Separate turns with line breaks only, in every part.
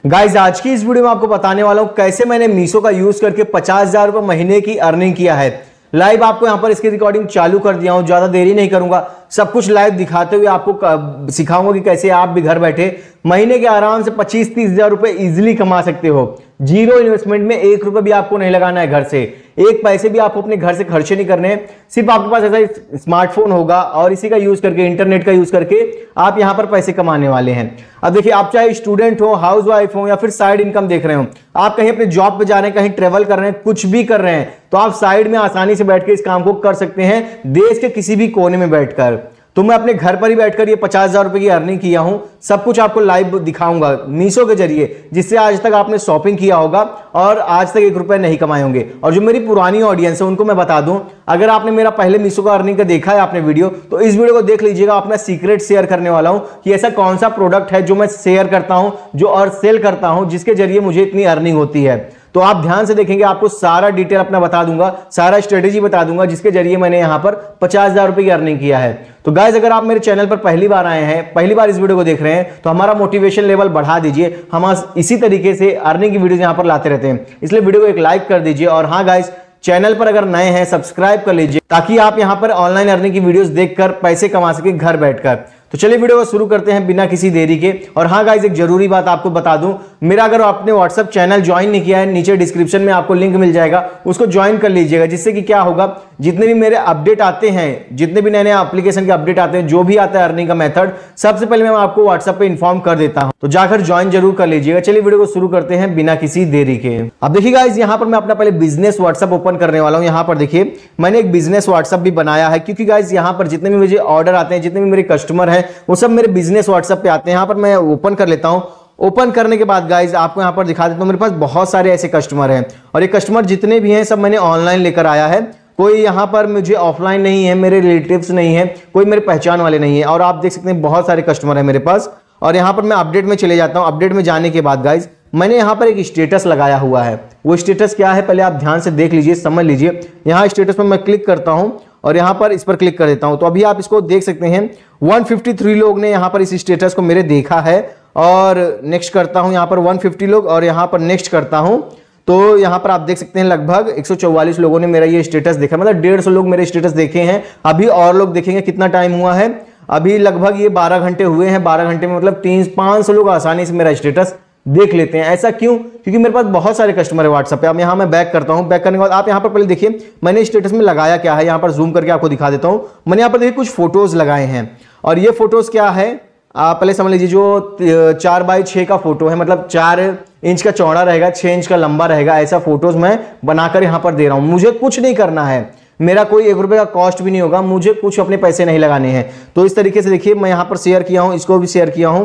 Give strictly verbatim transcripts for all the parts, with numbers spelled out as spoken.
Guys आज की इस वीडियो में आपको बताने वाला हूं कैसे मैंने मीशो का यूज करके पचास हजार रुपए महीने की अर्निंग किया है। लाइव आपको यहां पर इसकी रिकॉर्डिंग चालू कर दिया हूं, ज्यादा देरी नहीं करूंगा, सब कुछ लाइव दिखाते हुए आपको सिखाऊंगा कि कैसे आप भी घर बैठे महीने के आराम से पच्चीस तीस हजार रुपए इजिली कमा सकते हो। जीरो इन्वेस्टमेंट में एक रुपए भी आपको नहीं लगाना है, घर से एक पैसे भी आपको अपने घर से खर्चे नहीं करने हैं। सिर्फ आपके पास ऐसा स्मार्टफोन होगा और इसी का यूज करके, इंटरनेट का यूज करके आप यहां पर पैसे कमाने वाले हैं। अब देखिए, आप चाहे स्टूडेंट हो, हाउस वाइफ हो या फिर साइड इनकम देख रहे हो, आप कहीं अपने जॉब पे जा रहे हैं, कहीं ट्रेवल कर रहे हैं, कुछ भी कर रहे हैं, तो आप साइड में आसानी से बैठ के इस काम को कर सकते हैं, देश के किसी भी कोने में बैठकर। तो मैं अपने घर पर ही बैठकर ये पचास हजार रुपए की अर्निंग किया हूं, सब कुछ आपको लाइव दिखाऊंगा मीशो के जरिए, जिससे आज तक आपने शॉपिंग किया होगा और आज तक एक रुपए नहीं कमाए होंगे। और जो मेरी पुरानी ऑडियंस है उनको मैं बता दूं, अगर आपने मेरा पहले मीशो का अर्निंग का देखा है आपने वीडियो, तो इस वीडियो को देख लीजिएगा। अपना सीक्रेट शेयर करने वाला हूं कि ऐसा कौन सा प्रोडक्ट है जो मैं शेयर करता हूं, जो और सेल करता हूं, जिसके जरिए मुझे इतनी अर्निंग होती है। तो आप ध्यान से देखेंगे, आपको सारा डिटेल अपना बता दूंगा, सारा स्ट्रेटेजी बता दूंगा, जिसके जरिए मैंने यहां पर पचास हजार रुपए की अर्निंग किया है। तो गाइज, अगर आप मेरे चैनल पर पहली बार आए हैं, पहली बार इस वीडियो को देख रहे हैं, तो हमारा मोटिवेशन लेवल बढ़ा दीजिए। हम इसी तरीके से अर्निंग की वीडियोस यहां पर लाते रहते हैं, इसलिए वीडियो को एक लाइक कर दीजिए। और हाँ गाइज, चैनल पर अगर नए हैं सब्सक्राइब कर लीजिए, ताकि आप यहां पर ऑनलाइन अर्निंग की वीडियोस देखकर पैसे कमा सके घर बैठकर। तो चलिए वीडियो को शुरू करते हैं बिना किसी देरी के। और हाँ गाइज, एक जरूरी बात आपको बता दूं, मेरा अगर आपने व्हाट्सएप चैनल ज्वाइन नहीं किया है, नीचे डिस्क्रिप्शन में आपको लिंक मिल जाएगा, उसको ज्वाइन कर लीजिएगा। जिससे कि क्या होगा, जितने भी मेरे अपडेट आते हैं, जितने भी नए नए एप्लीकेशन के अपडेट आते हैं, जो भी आता है अर्निंग का मेथड, सबसे पहले मैं आपको व्हाट्सएप पे इन्फॉर्म कर देता हूं। तो जाकर ज्वाइन जरूर कर लीजिएगा। चलिए वीडियो को शुरू करते हैं बिना किसी देरी के। अब देखिए गाइज, यहां पर मैं अपना पहले बिजनेस व्हाट्सएप ओपन करने वाला हूं। यहां पर देखिए, मैंने एक बिजनेस व्हाट्सएप भी बनाया है, क्योंकि गाइज यहां पर जितने भी मुझे ऑर्डर आते हैं, जितने भी मेरे कस्टमर हैं, वो सब मेरे बिजनेस व्हाट्सएप पे आते हैं। यहां पर मैं ओपन कर लेता हूं। ओपन करने के बाद गाइज आपको यहां पर दिखा देता हूं, मेरे पास बहुत सारे ऐसे कस्टमर हैं, और ये कस्टमर जितने भी हैं सब मैंने ऑनलाइन लेकर आया है। कोई यहां पर मुझे ऑफलाइन नहीं है, मेरे रिलेटिव्स नहीं है, कोई मेरे पहचान वाले नहीं है। और आप देख सकते हैं बहुत सारे कस्टमर हैं मेरे पास। और यहां पर मैं अपडेट में चले जाता हूं। अपडेट में जाने के बाद गाइज, मैंने यहां पर एक स्टेटस लगाया हुआ है। वो स्टेटस क्या है, पहले आप ध्यान से देख लीजिए, समझ लीजिए। यहां स्टेटस पर मैं क्लिक करता हूं और यहां पर इस पर क्लिक कर देता हूं, तो अभी आप इसको देख सकते हैं। एक सौ तिरेपन लोग ने यहां पर इस स्टेटस को मेरे देखा है। और नेक्स्ट करता हूं, यहां पर एक सौ पचास लोग, और यहां पर नेक्स्ट करता हूं, तो यहां पर आप देख सकते हैं लगभग एक सौ चौवालीस लोगों ने मेरा ये स्टेटस देखा, मतलब डेढ़ सौ लोग मेरे स्टेटस देखे हैं। अभी और लोग देखेंगे। कितना टाइम हुआ है, अभी लगभग ये बारह घंटे हुए हैं। बारह घंटे में मतलब तीन पांच सौ लोग आसानी से मेरा स्टेटस देख लेते हैं। ऐसा क्यों? क्योंकि मेरे पास बहुत सारे कस्टमर है व्हाट्सएप पे। अब यहां मैं बैक करता हूं। बैक करने के बाद आप यहां पर पहले देखिए, मैंने स्टेटस में लगाया क्या है, यहां पर जूम करके आपको दिखा देता हूं। मैंने यहां पर देखिए कुछ फोटोज लगाए हैं, और ये फोटोज क्या है आप पहले समझ लीजिए। जो चार बाई छह का फोटो है, मतलब चार इंच का चौड़ा रहेगा, छह इंच का लंबा रहेगा, ऐसा फोटोज मैं बनाकर यहां पर दे रहा हूं। मुझे कुछ नहीं करना है, मेरा कोई एक रुपए का कॉस्ट भी नहीं होगा, मुझे कुछ अपने पैसे नहीं लगाने हैं। तो इस तरीके से देखिए, मैं यहां पर शेयर किया हूं, इसको भी शेयर किया हूं,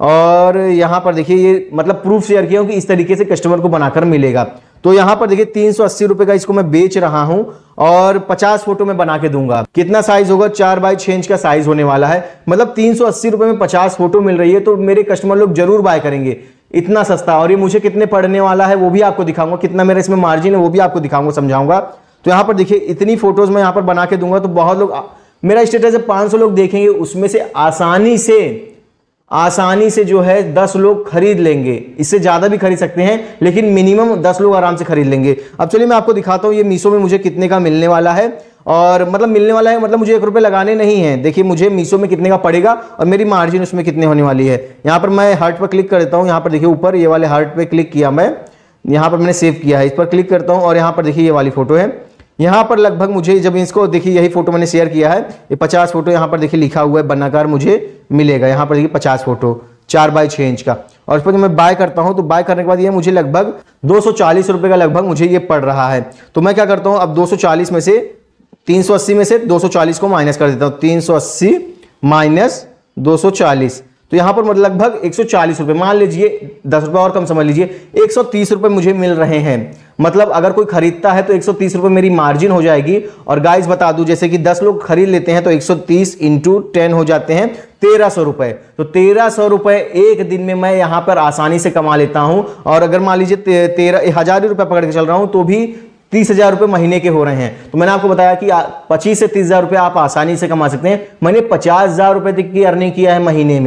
और यहां पर देखिए ये मतलब प्रूफ शेयर किया हूं कि इस तरीके से कस्टमर को बनाकर मिलेगा। तो यहां पर देखिए तीन सौ अस्सी रुपए का इसको मैं बेच रहा हूं, और पचास फोटो में बना के दूंगा। कितना साइज होगा, चार बाई छह इंच का साइज होने वाला है, मतलब तीन सौ अस्सी रुपए में पचास फोटो मिल रही है। तो मेरे कस्टमर लोग जरूर बाय करेंगे, इतना सस्ता। और ये मुझे कितने पड़ने वाला है वो भी आपको दिखाऊंगा, कितना मेरा इसमें मार्जिन है वो भी आपको दिखाऊंगा, समझाऊंगा। तो यहां पर देखिए इतनी फोटोज मैं यहां पर बना के दूंगा, तो बहुत लोग, मेरा स्टेटस है पांच सौ लोग देखेंगे, उसमें से आसानी से आसानी से जो है दस लोग खरीद लेंगे। इससे ज्यादा भी खरीद सकते हैं, लेकिन मिनिमम दस लोग आराम से खरीद लेंगे। अब चलिए मैं आपको दिखाता हूं ये मीशो में मुझे कितने का मिलने वाला है। और मतलब मिलने वाला है मतलब मुझे एक रुपए लगाने नहीं है। देखिए मुझे मीशो में कितने का पड़ेगा और मेरी मार्जिन उसमें कितने होने वाली है। यहां पर मैं हार्ट पर क्लिक कर देता हूं। यहां पर देखिए ऊपर ये वाले हार्ट पे क्लिक किया, मैं यहां पर मैंने सेव किया है, इस पर क्लिक करता हूं, और यहां पर देखिए ये वाली फोटो है। यहां पर लगभग मुझे, जब इसको देखिए, यही फोटो मैंने शेयर किया है, ये पचास फोटो यहां पर देखिए लिखा हुआ है बनाकर मुझे मिलेगा। यहां पर देखिए पचास फोटो चार बाई छह इंच का, और इस पर जब मैं बाय करता हूं, तो बाय करने के बाद ये मुझे लगभग दो सौ चालीस रुपए का लगभग मुझे ये पड़ रहा है। तो मैं क्या करता हूं, अब दो सौ चालीस में से, तीन सौ अस्सी में से दो सौ चालीस को माइनस कर देता हूं। तीन सौ अस्सी माइनस दो सौ चालीस, तो यहां पर मतलब लगभग एक सौ चालीस रुपए, मान लीजिए दस रुपए और कम समझ लीजिए, एक सौ तीस रुपए मुझे मिल रहे हैं। मतलब अगर कोई खरीदता है तो एक सौ तीस रुपए मेरी मार्जिन हो जाएगी। और गाइस बता दूं, जैसे कि दस लोग खरीद लेते हैं तो एक सौ तीस इंटू टेन हो जाते हैं तेरह सौ रुपए। तो तेरह सौ रुपए एक दिन में मैं यहां पर आसानी से कमा लेता हूं। और अगर मान लीजिए तेरह हजार रुपए पकड़ के चल रहा हूं तो भी तीस हजार रुपए महीने के हो रहे हैं। तो मैंने आपको बताया कि पच्चीस से तीस हजार रुपए आप आसानी से कमा सकते हैं। मैंने पचास हजार रुपए तक की अर्निंग किया है महीने में।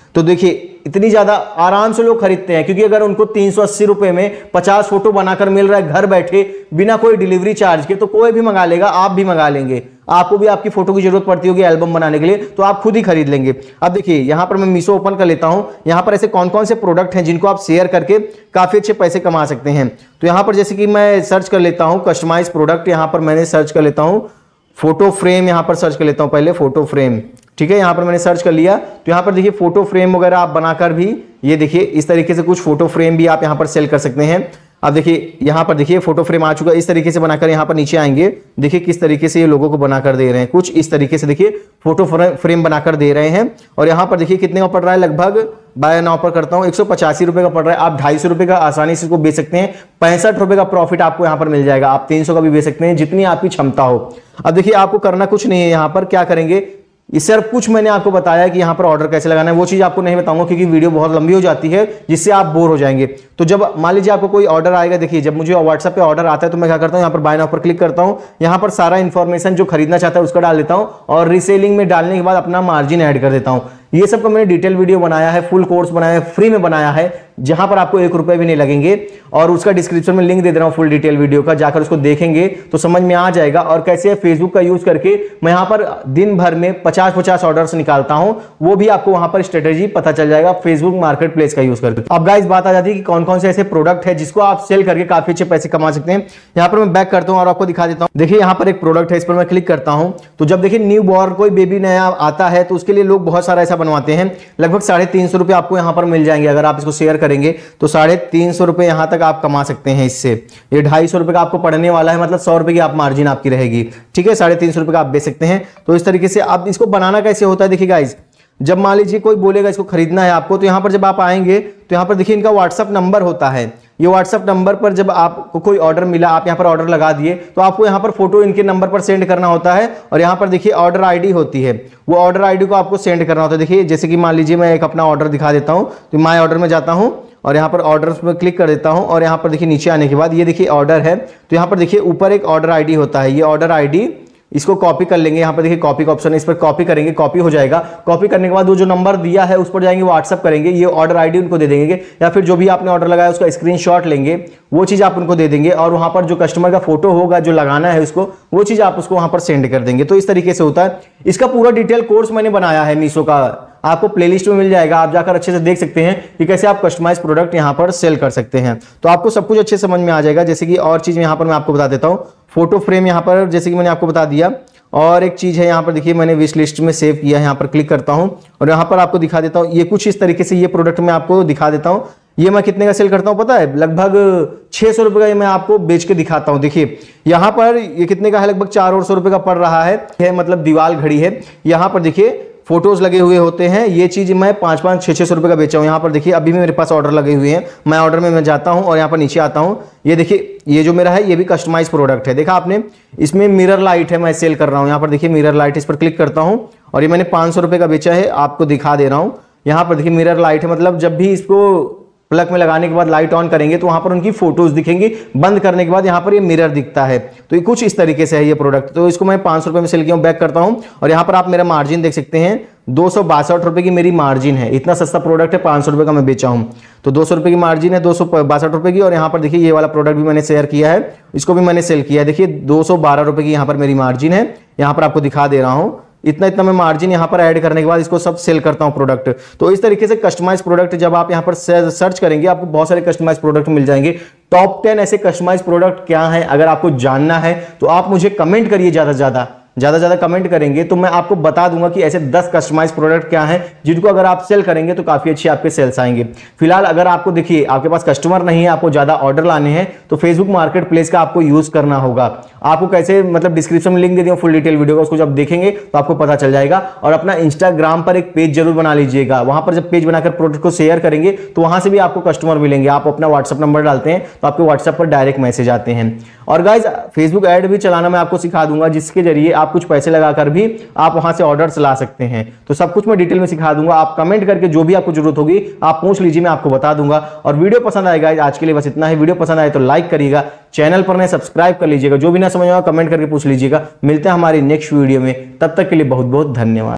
तो देखिए इतनी ज्यादा आराम से लोग खरीदते हैं, क्योंकि अगर उनको तीन सौ अस्सी रुपए में पचास फोटो बनाकर मिल रहा है घर बैठे बिना कोई डिलीवरी चार्ज के, तो कोई भी मंगा लेगा, आप भी मंगा लेंगे। आपको भी आपकी फोटो की जरूरत पड़ती होगी एल्बम बनाने के लिए, तो आप खुद ही खरीद लेंगे। अब देखिए यहां पर मैं मीशो ओपन कर लेता हूं। यहां पर ऐसे कौन कौन से प्रोडक्ट हैं जिनको आप शेयर करके काफी अच्छे पैसे कमा सकते हैं। तो यहां पर जैसे कि मैं सर्च कर लेता हूं कस्टमाइज प्रोडक्ट, यहां पर मैंने सर्च कर लेता हूं फोटो फ्रेम, यहां पर सर्च कर लेता हूं पहले फोटो फ्रेम, ठीक है। यहां पर मैंने सर्च कर लिया, तो यहां पर देखिए फोटो फ्रेम वगैरह आप बनाकर भी, ये देखिए इस तरीके से कुछ फोटो फ्रेम भी आप यहां पर सेल कर सकते हैं। अब देखिए यहां पर देखिए फोटो फ्रेम आ चुका है, इस तरीके से बनाकर यहां पर नीचे आएंगे, देखिए किस तरीके से ये लोगों को बनाकर दे रहे हैं, कुछ इस तरीके से देखिए फोटो फ्रेम बनाकर दे रहे हैं। और यहां पर देखिए कितने का पड़ रहा है, लगभग बाय नाउ पर करता हूं एक सौ पचासी रुपए का पड़ रहा है। आप ढाई सौ रुपए का आसानी से इसको बेच सकते हैं, पैंसठ रुपए का प्रॉफिट आपको यहां पर मिल जाएगा। आप तीन सौ का भी बेच सकते हैं, जितनी आपकी क्षमता हो। अब देखिए आपको करना कुछ नहीं है, यहां पर क्या करेंगे, इस सिर्फ कुछ मैंने आपको बताया कि यहां पर ऑर्डर कैसे लगाना है, वो चीज आपको नहीं बताऊंगा क्योंकि वीडियो बहुत लंबी हो जाती है, जिससे आप बोर हो जाएंगे। तो जब मान लीजिए आपको कोई ऑर्डर आएगा, देखिए जब मुझे व्हाट्सएप पे ऑर्डर आता है तो मैं क्या करता हूं, यहां पर बाय नाउ पर क्लिक करता हूं, यहां पर सारा इंफॉर्मेशन जो खरीदना चाहता है उसका डाल देता हूं और रीसेलिंग में डालने के बाद अपना मार्जिन ऐड कर देता हूं। ये सब का मैंने डिटेल वीडियो बनाया है, फुल कोर्स बनाया है, फ्री में बनाया है, जहां पर आपको एक रुपए भी नहीं लगेंगे, और उसका डिस्क्रिप्शन में लिंक दे दे रहा हूं फुल डिटेल वीडियो का, जाकर उसको देखेंगे तो समझ में आ जाएगा। और कैसे फेसबुक का यूज करके मैं यहां पर दिन भर में पचास पचास ऑर्डर्स निकालता हूं, वो भी आपको वहां पर स्ट्रेटेजी पता चल जाएगा फेसबुक मार्केट प्लेस का यूज करके। अब गाइस बात आ जाती है कि कौन कौन से ऐसे प्रोडक्ट है जिसको आप सेल करके काफी अच्छे पैसे कमा सकते हैं। यहां पर मैं बैक करता हूं और आपको दिखा देता हूं। देखिए यहां पर एक प्रोडक्ट है, इस पर मैं क्लिक करता हूं, तो जब देखिए न्यू बॉर्न कोई बेबी नया आता है तो उसके लिए लोग बहुत सारा ऐसा बनवाते हैं, लगभग साढ़े तीन सौ रुपए आपको यहां पर मिल जाएंगे। अगर आप इसको शेयर करेंगे तो साढ़े तीन सौ रुपए यहां तक आप कमा सकते हैं इससे। ये ढाई सौ रुपए का आपको पड़ने वाला है, मतलब सौ रुपए की आप मार्जिन आपकी रहेगी, ठीक है। साढ़े तीन सौ रुपए का आप बेच सकते हैं। तो इस तरीके से आप इसको बनाना कैसे होता है, देखिए गाइज, जब मान लीजिए कोई बोलेगा इसको खरीदना है आपको, तो यहां पर जब आप आएंगे तो यहां पर देखिए इनका व्हाट्सएप नंबर होता है। ये व्हाट्सएप नंबर पर जब आपको कोई ऑर्डर मिला, आप यहां पर ऑर्डर लगा दिए, तो आपको यहां पर फोटो इनके नंबर पर सेंड करना होता है। और यहां पर देखिए ऑर्डर आईडी होती है, वो ऑर्डर आईडी को आपको सेंड करना होता है। देखिए जैसे कि मान लीजिए मैं एक अपना ऑर्डर दिखा देता हूं, तो माय ऑर्डर में जाता हूं और यहां पर ऑर्डर्स पर क्लिक कर देता हूं, और यहां पर देखिए नीचे आने के बाद ये देखिए ऑर्डर है, तो यहां पर देखिए ऊपर एक ऑर्डर आईडी होता है। ये ऑर्डर आईडी इसको कॉपी कर लेंगे, यहां पर देखिए कॉपी का ऑप्शन है, इस पर कॉपी करेंगे, कॉपी हो जाएगा। कॉपी करने के बाद वो जो नंबर दिया है उस पर जाएंगे, व्हाट्सएप करेंगे, ये ऑर्डर आईडी उनको दे देंगे, या फिर जो भी आपने ऑर्डर लगाया उसका स्क्रीनशॉट लेंगे, वो चीज आप उनको दे देंगे, और वहां पर जो कस्टमर का फोटो होगा जो लगाना है उसको, वो चीज आप उसको वहां पर सेंड कर देंगे। तो इस तरीके से होता है। इसका पूरा डिटेल कोर्स मैंने बनाया है मीशो का, आपको प्लेलिस्ट में मिल जाएगा, आप जाकर अच्छे से देख सकते हैं कि कैसे आप कस्टमाइज प्रोडक्ट यहां पर सेल कर सकते हैं। तो आपको सब कुछ अच्छे से समझ में आ जाएगा। जैसे कि और चीज यहां पर मैं आपको बता देता हूं, फोटो फ्रेम यहां पर जैसे कि मैंने आपको बता दिया, और एक चीज है यहां पर देखिए मैंने विश लिस्ट में सेव किया है, यहां पर क्लिक करता हूं और यहां पर आपको दिखा देता हूं। ये कुछ इस तरीके से ये प्रोडक्ट मैं आपको दिखा देता हूं। ये मैं कितने का सेल करता हूं पता है, लगभग छह सौ रुपए का मैं आपको बेच के दिखाता हूं। देखिए यहां पर ये कितने का है, लगभग चार और सौ रुपए का पड़ रहा है, है मतलब दीवाल घड़ी है। यहां पर देखिए फोटोज लगे हुए होते हैं, ये चीज मैं पांच पांच छह छह सौ रुपए का बेचा हूं। यहाँ पर देखिए अभी भी मेरे पास ऑर्डर लगे हुए हैं, मैं ऑर्डर में मैं जाता हूं और यहाँ पर नीचे आता हूं। ये देखिए ये जो मेरा है ये भी कस्टमाइज प्रोडक्ट है, देखा आपने, इसमें मिरर लाइट है, मैं सेल कर रहा हूं। यहाँ पर देखिए मिरर लाइट, इस पर क्लिक करता हूं और ये मैंने पांच सौ रुपए का बेचा है, आपको दिखा दे रहा हूं। यहाँ पर देखिए मिरर लाइट है, मतलब जब भी इसको प्लग में लगाने के बाद लाइट ऑन करेंगे तो वहां पर उनकी फोटोज दिखेंगी, बंद करने के बाद यहाँ पर ये मिरर दिखता है। तो ये कुछ इस तरीके से है ये प्रोडक्ट। तो इसको मैं पांच सौ रुपए में सेल किया हूं, बैक करता हूं और यहाँ पर आप मेरा मार्जिन देख सकते हैं, दो सौ बासठ रुपए की मेरी मार्जिन है। इतना सस्ता प्रोडक्ट है, पांच सौ रुपए का मैं बेचा हूं, तो दो सौ रुपए की मार्जिन है, दो सौ बासठ रुपए की। और यहाँ पर देखिए ये वाला प्रोडक्ट भी मैंने शेयर किया है, इसको भी मैंने सेल किया है। देखिए दो सौ बारह रुपए की यहाँ पर मेरी मार्जिन है, यहाँ पर आपको दिखा दे रहा हूं। इतना इतना मैं मार्जिन यहाँ पर ऐड करने के बाद इसको सब सेल करता हूँ प्रोडक्ट। तो इस तरीके से कस्टमाइज प्रोडक्ट जब आप यहाँ पर सर्च करेंगे आपको बहुत सारे कस्टमाइज प्रोडक्ट मिल जाएंगे। टॉप टेन ऐसे कस्टमाइज प्रोडक्ट क्या है, अगर आपको जानना है तो आप मुझे कमेंट करिए, ज्यादा से ज्यादा ज्यादा ज्यादा कमेंट करेंगे तो मैं आपको बता दूंगा कि ऐसे दस कस्टमाइज प्रोडक्ट क्या हैं जिनको अगर आप सेल करेंगे तो काफी अच्छे आपके सेल्स आएंगे। फिलहाल अगर आपको देखिए आपके पास कस्टमर नहीं है, आपको ज्यादा ऑर्डर लाने हैं, तो फेसबुक मार्केट प्लेस का आपको यूज करना होगा। आपको कैसे, मतलब डिस्क्रिप्शन में लिंक दे दिया फुल डिटेल वीडियो का, उसको जब देखेंगे तो आपको पता चल जाएगा। और अपना इंस्टाग्राम पर एक पेज जरूर बना लीजिएगा, वहां पर जब पेज बनाकर प्रोडक्ट को शेयर करेंगे तो वहां से भी आपको कस्टमर मिलेंगे। आप अपना व्हाट्सएप नंबर डालते हैं तो आपके व्हाट्सएप पर डायरेक्ट मैसेज आते हैं। और गाइज फेसबुक ऐड भी चलाना मैं आपको सिखा दूंगा, जिसके जरिए आप कुछ पैसे लगाकर भी आप वहां से ऑर्डर्स ला सकते हैं। तो सब कुछ मैं डिटेल में सिखा दूंगा, आप कमेंट करके जो भी आपको जरूरत होगी आप पूछ लीजिए, मैं आपको बता दूंगा। और वीडियो पसंद आएगा, आज के लिए बस इतना ही। वीडियो पसंद आए तो लाइक करिएगा, चैनल पर नए सब्सक्राइब कर लीजिएगा, जो भी ना समझ आएगा कमेंट करके पूछ लीजिएगा। मिलते हैं हमारी नेक्स्ट वीडियो में, तब तक के लिए बहुत बहुत धन्यवाद।